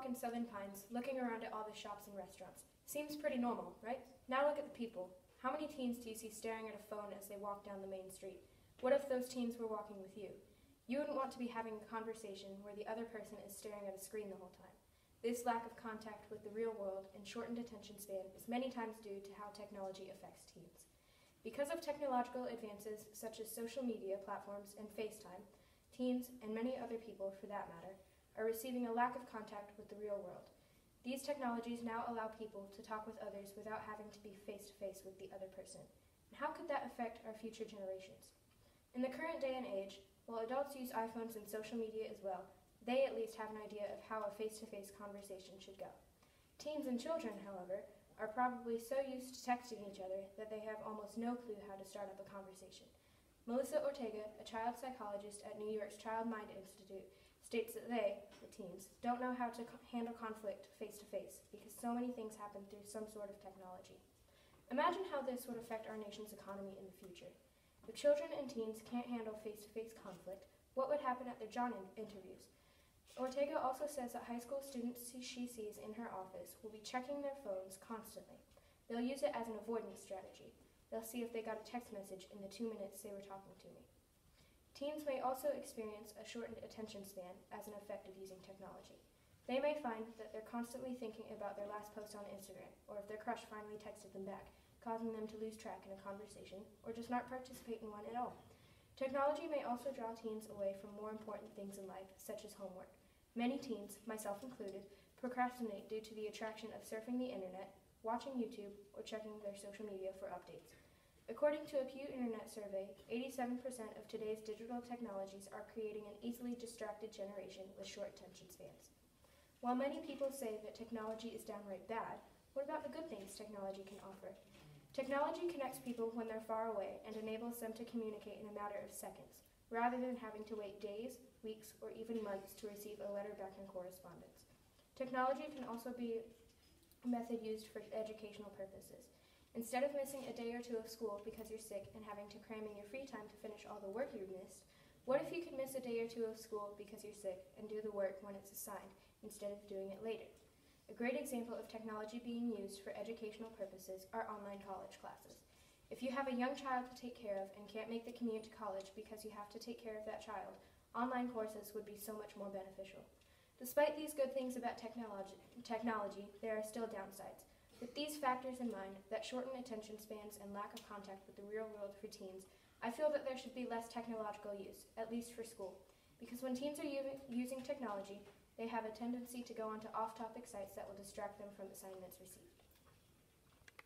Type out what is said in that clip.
walk in Southern Pines, looking around at all the shops and restaurants. Seems pretty normal, right? Now look at the people. How many teens do you see staring at a phone as they walk down the main street? What if those teens were walking with you? You wouldn't want to be having a conversation where the other person is staring at a screen the whole time. This lack of contact with the real world and shortened attention span is many times due to how technology affects teens. Because of technological advances such as social media platforms and FaceTime, teens, and many other people for that matter, are receiving a lack of contact with the real world. These technologies now allow people to talk with others without having to be face-to-face with the other person. And how could that affect our future generations? In the current day and age, while adults use iPhones and social media as well, they at least have an idea of how a face-to-face conversation should go. Teens and children, however, are probably so used to texting each other that they have almost no clue how to start up a conversation. Melissa Ortega, a child psychologist at New York's Child Mind Institute, states that they, the teens, don't know how to handle conflict face-to-face because so many things happen through some sort of technology. Imagine how this would affect our nation's economy in the future. If children and teens can't handle face-to-face conflict, what would happen at their job interviews? Ortega also says that high school students she sees in her office will be checking their phones constantly. They'll use it as an avoidance strategy. They'll see if they got a text message in the 2 minutes they were talking to me. Teens may also experience a shortened attention span as an effect of using technology. They may find that they're constantly thinking about their last post on Instagram, or if their crush finally texted them back, causing them to lose track in a conversation, or just not participate in one at all. Technology may also draw teens away from more important things in life, such as homework. Many teens, myself included, procrastinate due to the attraction of surfing the internet, watching YouTube, or checking their social media for updates. According to a Pew Internet survey, 87% of today's digital technologies are creating an easily distracted generation with short attention spans. While many people say that technology is downright bad, what about the good things technology can offer? Technology connects people when they're far away and enables them to communicate in a matter of seconds, rather than having to wait days, weeks, or even months to receive a letter back in correspondence. Technology can also be a method used for educational purposes. Instead of missing a day or two of school because you're sick and having to cram in your free time to finish all the work you've missed, what if you could miss a day or two of school because you're sick and do the work when it's assigned instead of doing it later? A great example of technology being used for educational purposes are online college classes. If you have a young child to take care of and can't make the commute to college because you have to take care of that child, online courses would be so much more beneficial. Despite these good things about technology, there are still downsides. With these factors in mind, that shortened attention spans and lack of contact with the real world for teens, I feel that there should be less technological use, at least for school. Because when teens are using technology, they have a tendency to go onto off-topic sites that will distract them from assignments received.